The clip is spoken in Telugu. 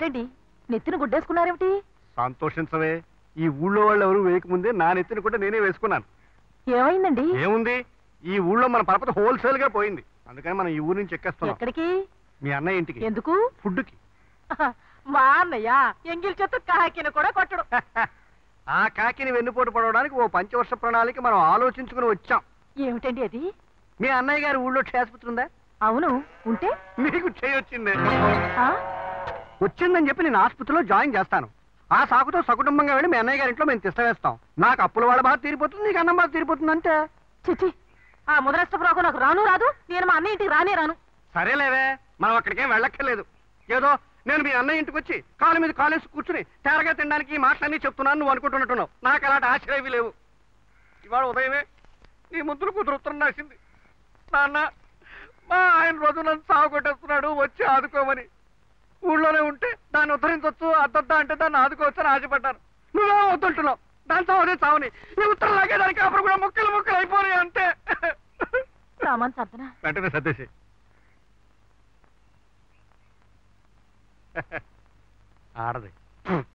ఏమిటండి నెత్తిన గుడ్డేసుకున్నారేమిటి? సంతోషించవే, ఈ ఊళ్ళో వాళ్ళు ఎవరు వేయకముందే నా నెత్తిన కూడా నేనే వేసుకున్నాను. ఏమైందండి? ఏముంది, ఈ ఊళ్ళో మన పరపతి హోల్సేల్ గా పోయింది. అందుకని మనం ఈ ఊరు నుంచి ఎక్కేస్తున్నాం. ఎక్కడికి? మీ అన్నయ్య ఇంటికి. ఎందుకు? ఫుడ్కి. మా అన్నయ్య ఎంగిల్ చేత కాకిని కూడా కొట్టడు. ఆ కాకిని వెన్నుపోటు పడవడానికి ఓ పంచవర్ష ప్రణాళిక మనం ఆలోచించుకుని వచ్చాం. ఏమిటండి అది? మీ అన్నయ్య గారి ఊళ్ళో క్షేత్రం ఉందా? అవును, ఉంటే మీకు చేయొచ్చింది. ఆ? వచ్చిందని చెప్పి నేను ఆసుపత్రిలో జాయిన్ చేస్తాను. ఆ సాకుతో సకుటుంబంగా వెళ్ళి మీ అన్నయ్య గారి ఇంట్లో మేము తిష్టవేస్తాం. నాకు అప్పుల వాళ్ళ బాధ తీరిపోతుంది, నీకు అన్నం బాధ తీరిపోతుంది అంతే. చిచి, ఆ ముదరష్టపురాకు నాకు రాను రాదు. నేను మా అన్నయ్య ఇంటికి రానే రాను. సరేలేవే, మనం అక్కడికేం వెళ్ళక్కర్లేదు. ఏదో నేను మీ అన్నయ్య ఇంటికి వచ్చి కాలు మీద కాలేసి కూర్చుని తేరగా తినడానికి ఈ మాటలన్నీ చెప్తున్నాను నువ్వు అనుకుంటున్నట్టున్నావు. నాకు అలాంటి ఆశ్చర్యవి లేవు. ఇవాళ ఉదయమే నీ ముద్దులు కూతురు ఉత్తరం రాసింది. నాన్న, మా ఆయన రోజు నన్ను సాగు కొట్టేస్తున్నాడు, వచ్చి ఆదుకోమని. ఊళ్ళోనే ఉంటే దాన్ని ఉద్ధరించవచ్చు, అద్దద్దా అంటే దాన్ని ఆదుకోవచ్చని ఆశపడ్డాను. నువ్వే వద్దుంటున్నావు. దాని చావదే చావని ఈ ఉత్తరం లాగేదానికి అప్పుడు కూడా ముక్కలు ముక్కలు అయిపోయి అంతే. సామాన్ సర్దన వెంటనే సర్దేసి. ఆడది